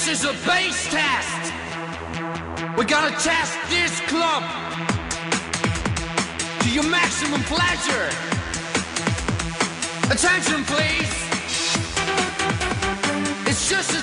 This is a bass test. We're gonna test this club to your maximum pleasure. Attention, please. It's just a